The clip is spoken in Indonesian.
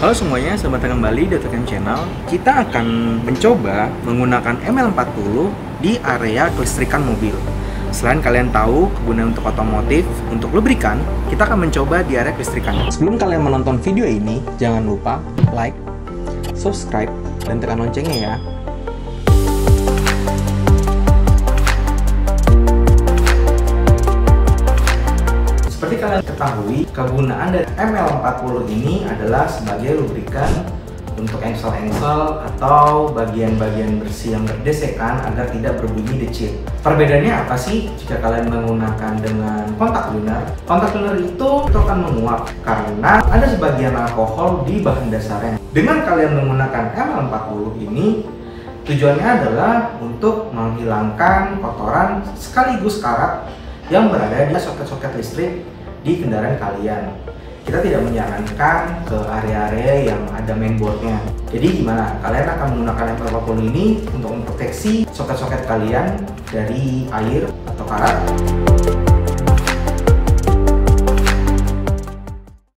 Halo semuanya, selamat datang kembali di AutoCam Channel. Kita akan mencoba menggunakan ML40 di area kelistrikan mobil. Selain kalian tahu kegunaan untuk otomotif, untuk lubrikan, kita akan mencoba di area kelistrikan. Sebelum kalian menonton video ini, jangan lupa like, subscribe, dan tekan loncengnya ya. Seperti kalian ketahui, kegunaan dari ML40 ini adalah sebagai lubrikan untuk engsel-engsel atau bagian-bagian bersih yang berdesekan agar tidak berbunyi decit. Perbedaannya apa sih jika kalian menggunakan dengan kontak cleaner? Kontak cleaner itu akan menguap karena ada sebagian alkohol di bahan dasarnya. Dengan kalian menggunakan ML40 ini, tujuannya adalah untuk menghilangkan kotoran sekaligus karat yang berada di soket-soket listrik di kendaraan kalian. Kita tidak menyarankan ke area-area yang ada mainboardnya. Jadi gimana? Kalian akan menggunakan ML40 ini untuk memproteksi soket-soket kalian dari air atau karat.